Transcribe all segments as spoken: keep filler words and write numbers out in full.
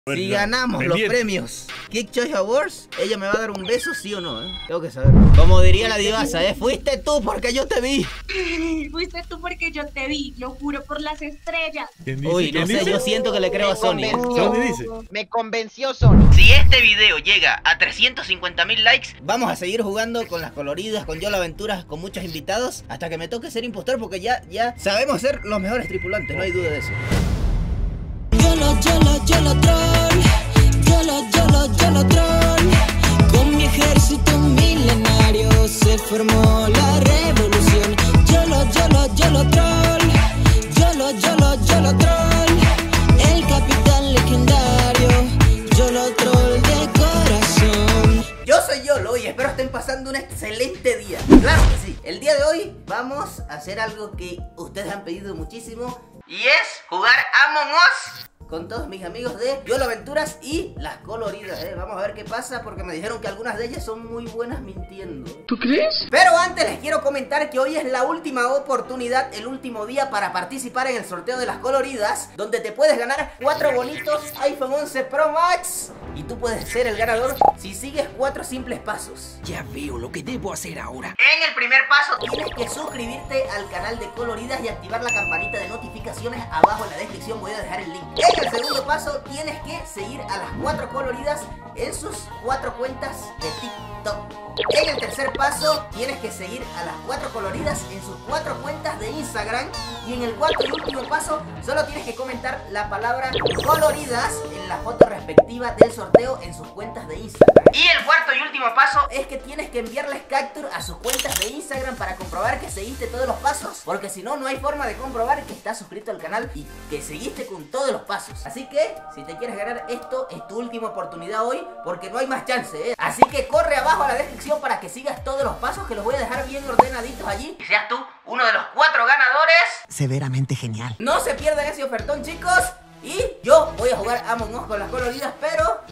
Si ganamos los premios Geek Choice Awards, ella me va a dar un beso, sí o no, ¿eh? Tengo que saber. Como diría la divasa, ¿eh? Fuiste tú porque yo te vi. Fuiste tú porque yo te vi, lo juro por las estrellas. Uy, no sé, dice? Yo siento que le creo me a Sony. ¿eh? Sony dice. Me convenció Sony. Si este video llega a trescientos cincuenta mil likes, vamos a seguir jugando con las coloridas, con Yolo Aventuras, con muchos invitados, hasta que me toque ser impostor, porque ya, ya sabemos ser los mejores tripulantes, no hay duda de eso. Yolo, Yolo, Yolo troll, Yolo, Yolo, Yolo troll. Con mi ejército milenario se formó la revolución. Yolo, Yolo, Yolo troll, Yolo, Yolo, Yolo troll. El capitán legendario, Yolo troll de corazón. Yo soy Yolo y espero estén pasando un excelente día. Claro que sí, el día de hoy vamos a hacer algo que ustedes han pedido muchísimo, y es jugar Among Us con todos mis amigos de Yolo Aventuras y las coloridas, ¿eh? Vamos a ver qué pasa, porque me dijeron que algunas de ellas son muy buenas mintiendo. ¿Tú crees? Pero antes les quiero comentar que hoy es la última oportunidad, el último día para participar en el sorteo de las coloridas, donde te puedes ganar cuatro bonitos iPhone once Pro Max. Y tú puedes ser el ganador si sigues cuatro simples pasos. Ya veo lo que debo hacer ahora. En el primer paso tienes que suscribirte al canal de coloridas y activar la campanita de notificaciones. Abajo en la descripción voy a dejar el link. En el segundo paso tienes que seguir a las cuatro coloridas en sus cuatro cuentas de TikTok. En el tercer paso tienes que seguir a las cuatro coloridas en sus cuatro cuentas de Instagram. Y en el cuarto y último paso solo tienes que comentar la palabra coloridas en la foto respectiva del sorteo en sus cuentas de Instagram. Y el cuarto y último paso es que tienes que enviarles capture a sus cuentas de Instagram para comprobar que seguiste todos los pasos, porque si no, no hay forma de comprobar que estás suscrito al canal y que seguiste con todos los pasos. Así que, si te quieres ganar esto, es tu última oportunidad hoy, porque no hay más chance, ¿eh? Así que corre abajo a la descripción para que sigas todos los pasos, que los voy a dejar bien ordenaditos allí, y seas tú uno de los cuatro ganadores. Severamente genial. No se pierdan ese ofertón, chicos. Y yo voy a jugar Among Us con las coloridas, pero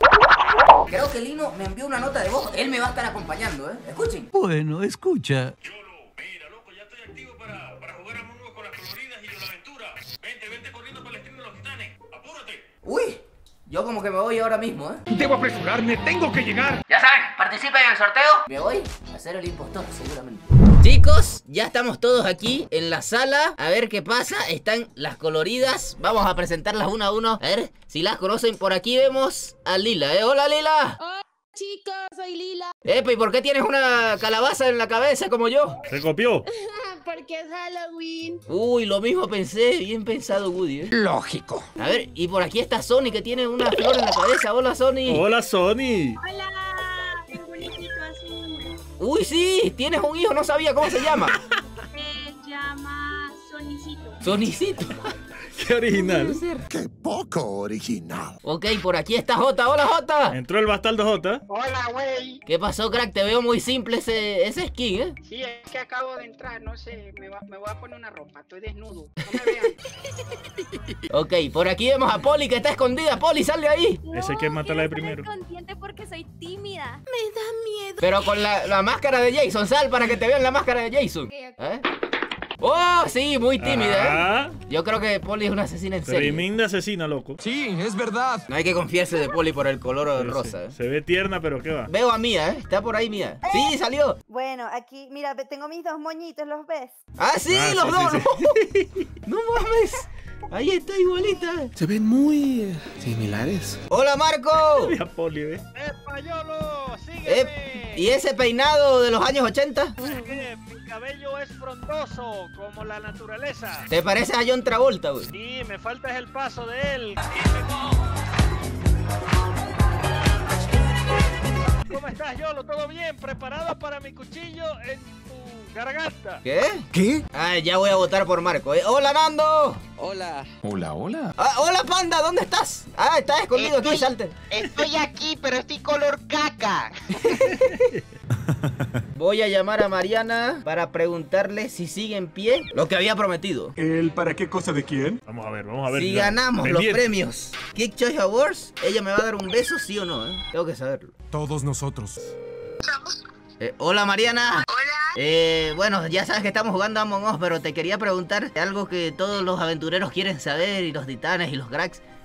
creo que Lino me envió una nota de voz. Él me va a estar acompañando, ¿eh? Escuchen. Bueno, escucha. Yolo, mira, loco, ya estoy activo para, para jugar Among Us con las coloridas y Yolo Aventura. Vente, vente corriendo para el estreno de los titanes. Apúrate. Uy, yo como que me voy ahora mismo, ¿eh? Debo apresurarme, tengo que llegar. Ya saben, participen en el sorteo. Me voy a ser el impostor, seguramente. Chicos, ya estamos todos aquí en la sala. A ver qué pasa. Están las coloridas. Vamos a presentarlas una a uno. A ver si las conocen. Por aquí vemos a Lila, ¿eh? ¡Hola, Lila! Hola, chicos, soy Lila. Epa, ¿y por qué tienes una calabaza en la cabeza como yo? Se copió. Porque es Halloween. Uy, lo mismo pensé. Bien pensado, Woody, ¿eh? Lógico. A ver, y por aquí está Sony, que tiene una flor en la cabeza. Hola, Sony. Hola, Sony. Hola, tengo un hijito azul. Uy, sí, tienes un hijo, no sabía cómo se llama. Se llama Sonicito. Sonicito. Qué original. Qué poco original. Ok, por aquí está Jota. Hola, Jota. Entró el bastardo J. Hola, güey. ¿Qué pasó, crack? Te veo muy simple ese, ese skin, ¿eh? Sí, es que acabo de entrar, no sé, me, va, me voy a poner una ropa, estoy desnudo, no me vean. Ok, por aquí vemos a Poli, que está escondida. Poli, sal de ahí. Ese hay que matarla de primero. Consciente porque soy tímida. Me da miedo. Pero con la, la máscara de Jason. Sal para que te vean la máscara de Jason. ¿Eh? Oh, sí, muy tímida, ¿eh? Ah, Yo creo que Poli es una asesina en serio. tremenda asesina, loco. Sí, es verdad. No hay que confiarse de Poli por el color rosa, ¿eh? Se, se ve tierna, pero ¿qué va? Veo a Mía, ¿eh? Está por ahí Mía. Sí, salió. Bueno, aquí, mira, ve- tengo mis dos moñitos, ¿los ves? Ah, sí, Ah, los sí, dos. sí, No. No mames. Ahí está igualita. Se ven muy eh, similares. Hola, Marco. Mira, Poli, ¿ves? ¡Epa, Yolo! Eh, ¡Sígueme! ¿Y ese peinado de los años ochenta? Es que mi cabello es frondoso, como la naturaleza. ¿Te pareces a John Travolta, güey? Sí, me falta es el paso de él. ¿Cómo estás, Yolo? ¿Todo bien? ¿Preparado para mi cuchillo en tu garganta? ¿Qué? ¿Qué? Ah, ya voy a votar por Marco, ¿eh? ¡Hola, Nando! Hola. Hola, hola. Ah, ¡hola, Panda! ¿Dónde estás? Ah, estás escondido aquí, Estoy- salte. Estoy aquí, pero estoy color caca. Voy a llamar a Mariana para preguntarle si sigue en pie lo que había prometido. ¿El para qué cosa de quién? Vamos a ver, vamos a ver. Si ya. ganamos los Pendiente. premios Geek Choice Awards, ella me va a dar un beso, sí o no, ¿eh? Tengo que saberlo. Todos nosotros. Eh, hola, Mariana. Hola. Eh, bueno, ya sabes que estamos jugando Among Us, pero te quería preguntar algo que todos los aventureros quieren saber, y los titanes y los cracks.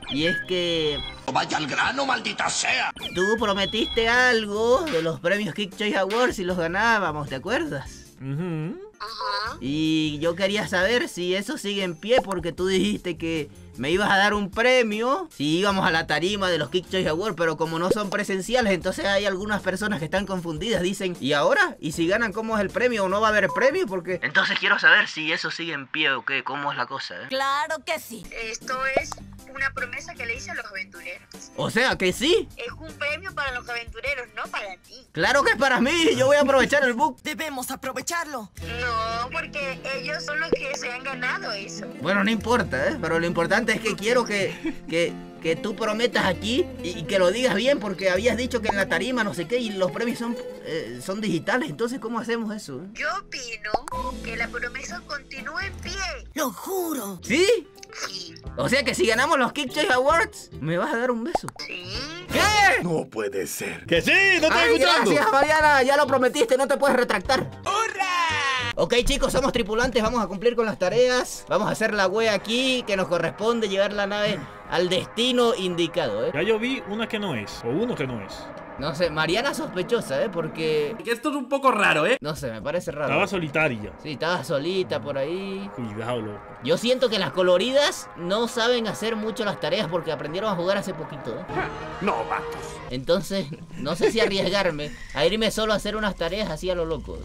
Y es que... ¡Vaya al grano, maldita sea! Tú prometiste algo de los premios Kick Choice Awards y los ganábamos, ¿te acuerdas? Uh-huh. Ajá. Y yo quería saber si eso sigue en pie porque tú dijiste que me ibas a dar un premio si íbamos a la tarima de los Kick Choice Awards, pero como no son presenciales, entonces hay algunas personas que están confundidas, dicen, ¿y ahora? ¿Y si ganan cómo es el premio o no va a haber premio? Porque... Entonces quiero saber si eso sigue en pie o qué, cómo es la cosa, ¿eh? Claro que sí. Esto es una promesa que le hice a los aventureros. O sea, que sí. Es un premio para los aventureros, no para ti. Claro que es para mí, yo voy a aprovechar el book. Debemos aprovecharlo. No, porque ellos son los que se han ganado eso. Bueno, no importa, ¿eh? Pero lo importante es que quiero que, que, que tú prometas aquí y, y que lo digas bien, porque habías dicho que en la tarima no sé qué y los premios son, eh, son digitales. Entonces, ¿cómo hacemos eso? eh? Yo opino que la promesa continúe en pie. Lo juro. ¿Sí? Sí. O sea que si ganamos los Kick Choice Awards, ¿me vas a dar un beso? Sí. ¿Qué? No puede ser. ¡Que sí! ¡No estoy Ay, escuchando! gracias, Mariana, ya lo prometiste, no te puedes retractar. ¡Hurra! Ok, chicos, somos tripulantes, vamos a cumplir con las tareas. Vamos a hacer la wea aquí, que nos corresponde llevar la nave al destino indicado, ¿eh? Ya yo vi una que no es, o uno que no es. No sé, Mariana sospechosa, ¿eh? Porque... Esto es un poco raro, ¿eh? No sé, me parece raro. Estaba solitaria. Sí, estaba solita por ahí. Cuidado, loco. Yo siento que las coloridas no saben hacer mucho las tareas porque aprendieron a jugar hace poquito, ¿eh? No, vatos. Entonces, no sé si arriesgarme a irme solo a hacer unas tareas así a lo loco.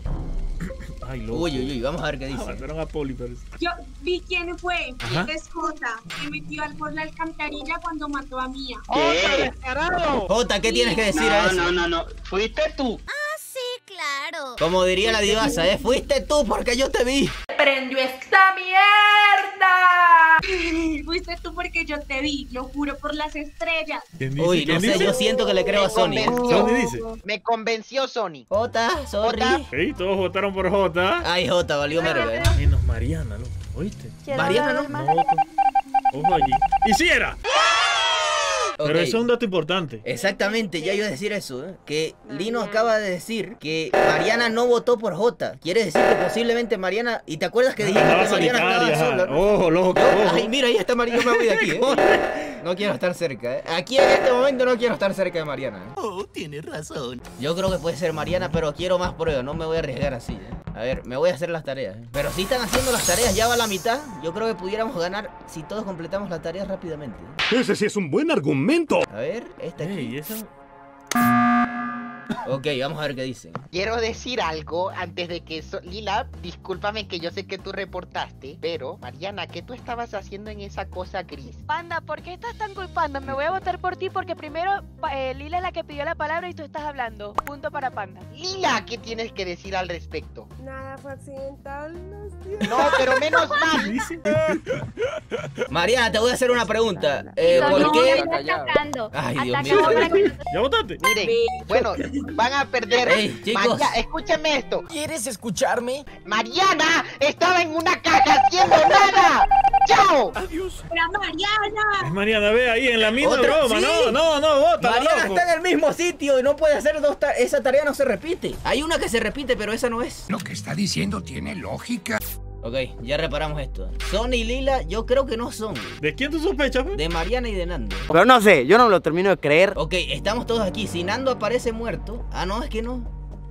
Ay, loco. Uy, uy, uy, vamos a ver qué Ah, dice. mandaron a Poli, pero... Yo vi quién fue. Ajá. Es Jota. Se metió al por la alcantarilla cuando mató a Mía. ¡Otra descarado! Jota, ¿qué tienes que decir a eso? No, no, no. Fuiste tú. Sí, claro. Como diría la divasa, ¿eh? Fuiste tú porque yo te vi. ¡Prendió esta mierda! Fuiste tú porque yo te vi. Lo juro por las estrellas. ¿Quién dice? Uy, no ¿Quién sé, dice? yo siento que le creo a Sony. ¿Sony dice? Me convenció Sony. Jota, sorry. Jota. Ey, todos votaron por Jota. Ay, Jota, valió merda, ¿eh? Menos Mariana, loco. ¿Oíste? ¿Quiero Mariana, hablar ¿no? del No, mal? ojo allí. ¡Y si era! Pero Ok. eso es un dato importante. Exactamente, ya iba a decir eso, ¿eh? Que Lino acaba de decir que Mariana no votó por Jota. Quiere decir que posiblemente Mariana... ¿Y te acuerdas que dijiste Estaba que Mariana solitaria. estaba sola? ajá. ¿no? Ojo, loco, Yo- ojo. Ay, mira, ahí está Mariana, yo me voy de aquí, ¿eh? No quiero estar cerca, ¿eh? Aquí en este momento no quiero estar cerca de Mariana, ¿eh? Oh, tienes razón. Yo creo que puede ser Mariana, pero quiero más pruebas, no me voy a arriesgar así, ¿eh? A ver, me voy a hacer las tareas, ¿eh? Pero si están haciendo las tareas, ya va a la mitad. Yo creo que pudiéramos ganar si todos completamos las tareas rápidamente, ¿eh? Ese sí es un buen argumento. A ver, esta aquí. Ey, esa... Ok, vamos a ver qué dicen. Quiero decir algo antes de que... so- Lila, discúlpame que yo sé que tú reportaste, pero Mariana, ¿qué tú estabas haciendo en esa cosa gris? Panda, ¿por qué estás tan culpando? Me voy a votar por ti porque primero pa- eh, Lila es la que pidió la palabra y tú estás hablando. Punto para Panda. Lila, ¿qué tienes que decir al respecto? Nada, fue accidental. No sé. No, pero menos mal. dice? Mariana, te voy a hacer una pregunta. Eh, No, ¿Por no, qué? no, atacando. Ay, Dios Atacando mío. para que no ¿Ya votaste? Miren, bueno, van a perder. Ey, chicos. María, escúchame esto. ¿Quieres escucharme? Mariana estaba en una caja haciendo nada. ¡Chao! ¡Era Mariana! Es Mariana, ve ahí en la misma ¿Otra? broma. Sí. No, no, no, vota, Mariana loco. está en el mismo sitio y no puede hacer dos tareas. Esa tarea no se repite. Hay una que se repite, pero esa no es. Lo que está diciendo tiene lógica. Ok, ya reparamos esto. Sony y Lila, yo creo que no son. ¿De quién tú sospechas, pues? De Mariana y de Nando. Pero no sé, yo no me lo termino de creer. Ok, estamos todos aquí. Si Nando aparece muerto. Ah, no, es que no.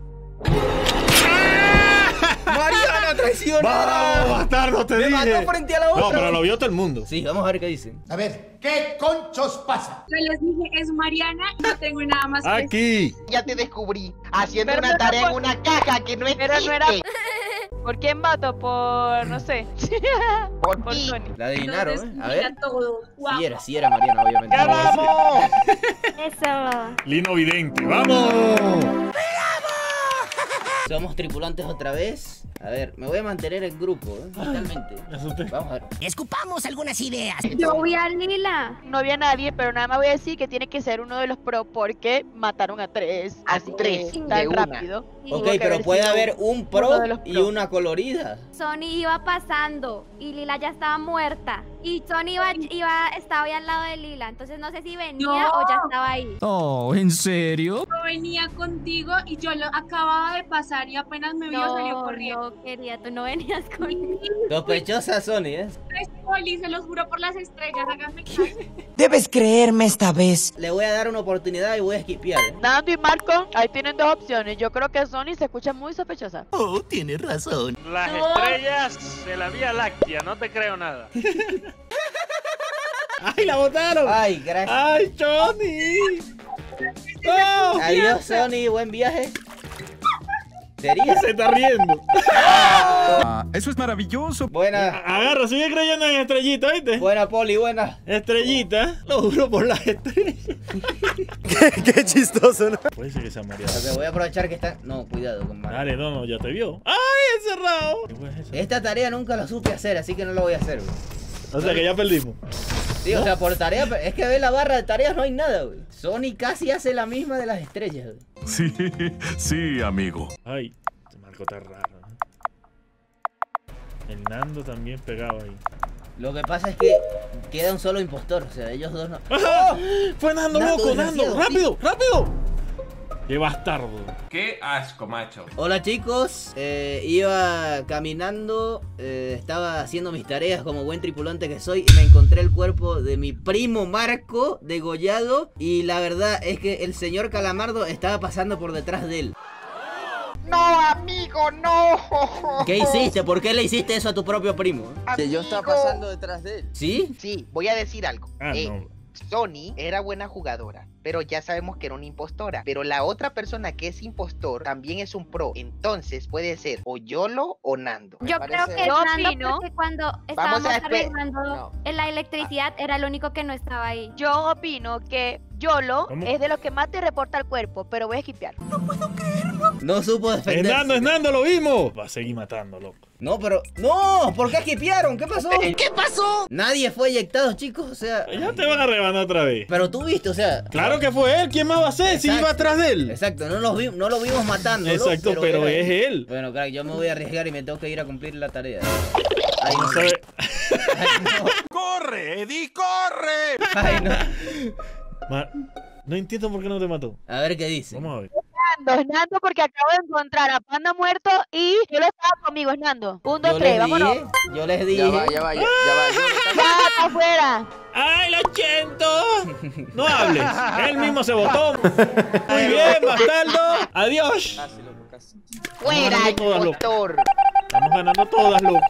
Mariana traicionada. ¡Vamos, bastardo, te Me dije! mató frente a la otra. No, pero lo vio todo el mundo. Sí, vamos a ver qué dicen. A ver, ¿qué conchos pasa? Yo les dije, es Mariana y no tengo nada más que decir. Aquí. Ya te descubrí haciendo Pero una no tarea por- en una caja que no existe. Pero no era... ¿Por quién voto? Por... no sé. Por Por ti. Sony. La adivinaron, Entonces, ¿eh? A ver. mira todo. Guau. Sí era, sí era Mariana, obviamente. ¡Ya vamos! Eso. Lino Vidente. ¡Vamos! Somos tripulantes otra vez. A ver, me voy a mantener en grupo, ¿eh? Totalmente. Me asusté. Vamos a ver. Escupamos algunas ideas. Yo voy a Lila. No había nadie, pero nada más voy a decir que tiene que ser uno de los pro porque mataron a tres. A así tres, que de tan una. rápido. Ok, Tuvo que pero haber puede sido haber un uno pro de los y pro. una colorida. Sony iba pasando y Lila ya estaba muerta. Y Sony iba, iba, estaba ahí al lado de Lila. Entonces no sé si venía No. o ya estaba ahí. Oh, ¿en serio? Yo venía contigo y yo lo acababa de pasar y apenas me vio salió corriendo. No, querida, tú no venías conmigo. Sospechosa Sony, ¿eh? Es Poli, se los juro por las estrellas, háganme caso. Debes creerme esta vez. Le voy a dar una oportunidad y voy a esquipear, ¿eh? Nando y Marco, ahí tienen dos opciones. Yo creo que Sony se escucha muy sospechosa. Oh, tienes razón. Las No. estrellas de la Vía Láctea, no te creo nada. ¡Ay, la botaron! Ay, gracias. ¡Ay, Johnny! ¡No! Adiós, Sony, buen viaje. ¿Sería? Se está riendo. Ah, eso es maravilloso. Buena. Agarra, sigue creyendo en estrellita, ¿viste? Buena, Poli, buena. Estrellita, lo juro por las estrellas. qué, qué chistoso, ¿no? Puede ser que sea Mariana. Ok, voy a aprovechar que está. No, cuidado con Mario. Dale, no, no, ya te vio. ¡Ay, encerrado! ¿Qué fue eso? Esta tarea nunca la supe hacer, así que no la voy a hacer, güey. O sea que ya perdimos. Sí, o sea, por tarea, es que ve la barra de tareas no hay nada, güey. Sony casi hace la misma de las estrellas, güey. Sí, sí, amigo. Ay, se marcó tan raro. El Nando también pegado ahí. Lo que pasa es que queda un solo impostor, o sea, ellos dos no. ¡Ah! ¡Fue Nando, Nando, loco, Nando! desgraciado, ¡Rápido, rápido! ¡Qué bastardo! Qué asco, macho. Hola chicos, eh, iba caminando, eh, estaba haciendo mis tareas como buen tripulante que soy y me encontré el cuerpo de mi primo Marco degollado y la verdad es que el señor Calamardo estaba pasando por detrás de él. No, amigo, no. ¿Qué hiciste? ¿Por qué le hiciste eso a tu propio primo? Que yo estaba pasando detrás de él. ¿Sí? Sí, voy a decir algo. Ah, Eh, no. Sony era buena jugadora, pero ya sabemos que era una impostora. Pero la otra persona que es impostor también es un pro. Entonces puede ser o Yolo o Nando. Yo creo que es Yo Nando opino- porque cuando Vamos estábamos a espe- arreglando no. en la electricidad era el único que no estaba ahí. Yo opino que Yolo ¿Cómo? es de los que mata y reporta el cuerpo, pero voy a esquipear. No supo ¡Es defenderse. Nando, es Nando, lo vimos! Va a seguir matando, loco. No, pero... ¡No! ¿Por qué esquipearon? ¿Qué pasó? ¿Qué pasó? Nadie fue eyectado, chicos, o sea... Ya te van a rebanar otra vez. Pero tú viste, o sea... Claro que fue él, ¿quién más va a ser si Exacto. iba atrás de él? Exacto, no, los vi- no lo vimos matando. Exacto, pero era es él. Bueno, crack, yo me voy a arriesgar y me tengo que ir a cumplir la tarea. Ay, No no. sabe- Ay, no. ¡Corre, Eddie, corre! Ay, no. Ma- No entiendo por qué no te mató. A ver qué dice. Vamos a ver. Nando, es Nando porque acabo de encontrar a Panda muerto y yo lo estaba conmigo, es Nando. Un, dos, Yo tres, les vámonos. dije, yo les dije. Ya va, ya va, ya, ya va. Yo- Ya, está afuera. ¡Ay, lo siento! No hables. Él mismo se votó. Muy bien, bastardo. Adiós. Fuera, ganando todas, loco. impostor. Estamos ganando todas, loco.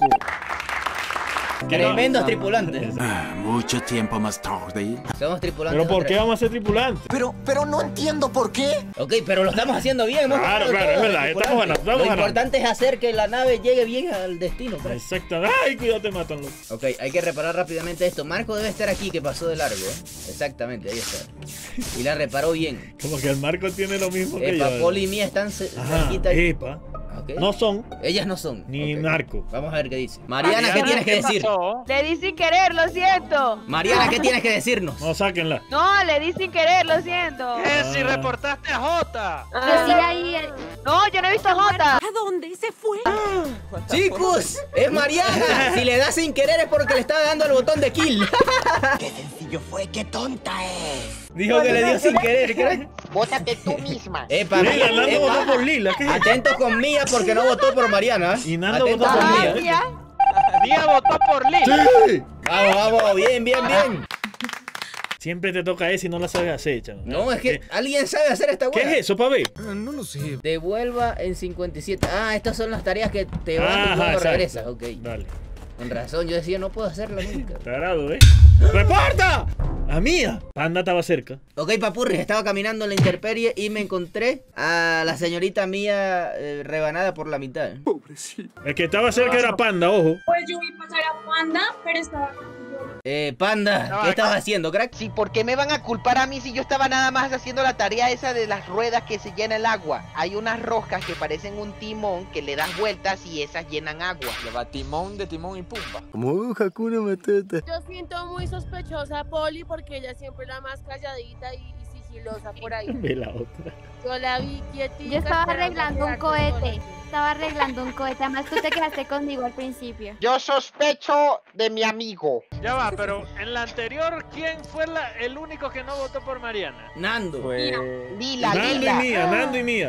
Tremendos tripulantes. Ah, mucho tiempo más tarde. Somos tripulantes. ¿Pero por otra qué vez. vamos a ser tripulantes? Pero, pero no entiendo por qué. Ok, pero lo estamos haciendo bien. hemos Claro, ganado claro, todo, es verdad, tripulantes. estamos ganando, estamos Lo ganando. importante es hacer que la nave llegue bien al destino. crack. Exacto. ¡Ay, cuidado, te matan, loco! Ok, hay que reparar rápidamente esto. Marco debe estar aquí, que pasó de largo. ¿eh? Exactamente, ahí está. Y la reparó bien. Como que el Marco tiene lo mismo que Epa, yo. Poli y Mía están ce- Ajá, cerquita. epa. Ok. No son Ellas no son. ni Ok. Marco. Vamos a ver qué dice. Mariana, ¿qué tienes que decir? pasó? Le di sin querer, lo siento. Mariana, ¿qué tienes que decirnos? No, sáquenla. No, le di sin querer, lo siento. ¿Qué? Si Ah. reportaste a Jota. Decía ahí, eh, No, yo no he visto a Jota. ¿A dónde se fue? Chicos, es Mariana. Si le da sin querer es porque le está dando el botón de kill. Qué sencillo fue, qué tonta es. Dijo que le dio sin querer, crack. Bótate tú misma. Epa, Lila, Nando epa. votó por Lila. ¿Qué es eso? Atentos con Mía porque no votó por Mariana. Y Nando Atentos votó con por Mía. Mía. Ya. Mía votó por Lila. ¡Sí! Vamos, vamos, bien, bien, bien. Siempre te toca ese y no la sabes hacer, chavo. No, es que ¿Qué, alguien sabe hacer esta ¿Qué hueá. es eso, pa' ver? No lo sé. Devuelva en cincuenta y siete. Ah, estas son las tareas que te van y Ajá, luego exacto. regresas. Ok. Dale. Con razón, yo decía no puedo hacerla nunca. Tarado, ¿eh? ¡Reporta! ¡A Mía! Panda estaba cerca. Ok, papurri, estaba caminando en la intemperie y me encontré a la señorita Mía eh, rebanada por la mitad. Pobrecito. El que estaba cerca era Panda, ojo. Pues yo vi pasar a Panda, pero estaba con Eh, Panda, No, ¿qué estabas haciendo, crack? Sí, ¿por qué me van a culpar a mí si yo estaba nada más haciendo la tarea esa de las ruedas que se llena el agua? Hay unas roscas que parecen un timón que le das vueltas y esas llenan agua. Lleva timón de timón y pumba. Como Hakuna Matata. Yo siento muy sospechosa a Poli porque ella siempre es la más calladita y, y sigilosa por ahí. Ve la otra. Yo la vi quietita. yo estaba esperando arreglando un quedarse sola. cohete. Estaba arreglando un cohete. Además, tú te quedaste conmigo al principio. Yo sospecho de mi amigo. Ya va, pero en la anterior, ¿quién fue la- el único que no votó por Mariana? Nando. Fue... Lila, Nando y Lila. Mía, Nando y Mía.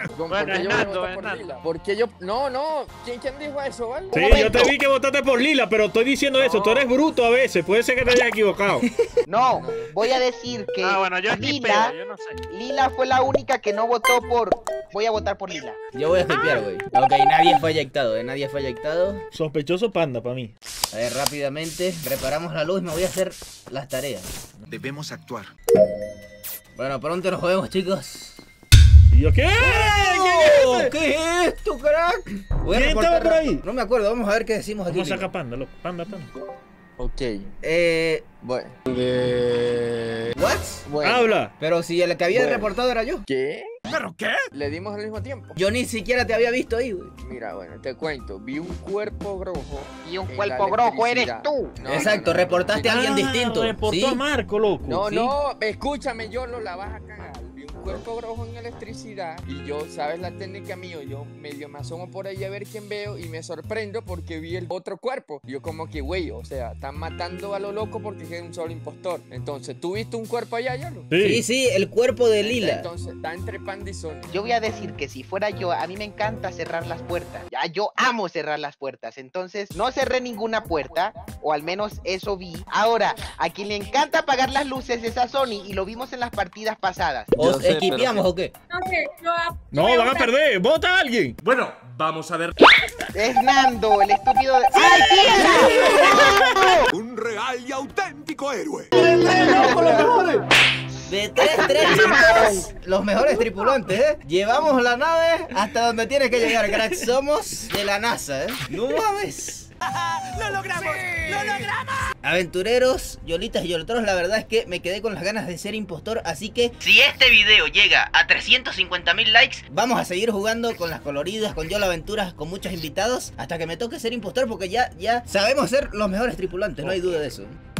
¿Por Bueno, qué yo voy a Hernando, votar por Hernando. Lila? ¿Por qué yo? No, no. ¿Quién, quién dijo eso, vale? Sí, momento. yo te vi que votaste por Lila, pero estoy diciendo eso. Tú eres bruto a veces. Puede ser que te hayas equivocado. No, voy a decir que Ah, bueno, yo Lila, esquipeo, yo no sé. Lila fue la única que no votó por... Voy a votar por Lila. Yo voy a skipear, güey. Ok, nadie fue eyectado, ¿eh? Nadie fue eyectado. Sospechoso panda para mí. A ver, rápidamente, reparamos la luz y me voy a hacer las tareas. Debemos actuar. Bueno, pronto nos vemos, chicos. ¿Y yo qué? Oh, ¿Qué es esto, crack? Voy a ¿Quién reportar- estaba por ahí? No me acuerdo, vamos a ver qué decimos aquí. Vamos a sacar panda, loco. Panda, panda. Ok. Eh... Bueno. ¿What? Bueno. Habla. Pero si el que había Bueno. reportado era yo. ¿Qué? ¿Pero qué? Le dimos al mismo tiempo. Yo ni siquiera te había visto ahí, güey. Mira, bueno, te cuento. Vi un cuerpo rojo. Y un en cuerpo la grojo eres electricidad. tú. No, Exacto, no, no, reportaste a no, alguien distinto. Reportó ¿Sí? a Marco, loco. No, ¿Sí? no, escúchame, yo lo la vas a cagar. Vi un cuerpo rojo en electricidad y yo, ¿sabes la técnica mío? Yo medio me asomo por ahí a ver quién veo y me sorprendo porque vi el otro cuerpo. Yo como que, güey, o sea, están matando a lo loco porque es un solo impostor. Entonces, ¿tú viste un cuerpo allá, Yolo? Sí, sí, el cuerpo de Lila. Entonces, está entre Panda y Sony. Yo voy a decir que si fuera yo, a mí me encanta cerrar las puertas. Ya, yo amo cerrar las puertas. Entonces, no cerré ninguna puerta, o al menos eso vi. Ahora, a quien le encanta apagar las luces es a Sony, y lo vimos en las partidas pasadas. ¿Os Yo sé, equipeamos pero- o qué? No sé, yo ap- No, voy a van a votar. perder. ¡Vota a alguien! Bueno, vamos a ver. Es Nando, el estúpido de... ¡Ay, piedra! Un real y auténtico héroe. De tres, tres chicos, los mejores tripulantes, ¿eh? Llevamos la nave hasta donde tiene que llegar, crack. Somos de la NASA, ¿eh? ¡No mames! ¡Lo logramos! ¡Lo logramos! Aventureros, yolitas y yolotros, la verdad es que me quedé con las ganas de ser impostor, así que si este video llega a trescientos cincuenta mil likes, vamos a seguir jugando con las coloridas, con Yolo Aventuras, con muchos invitados, hasta que me toque ser impostor, porque ya, ya sabemos ser los mejores tripulantes, no hay duda de eso.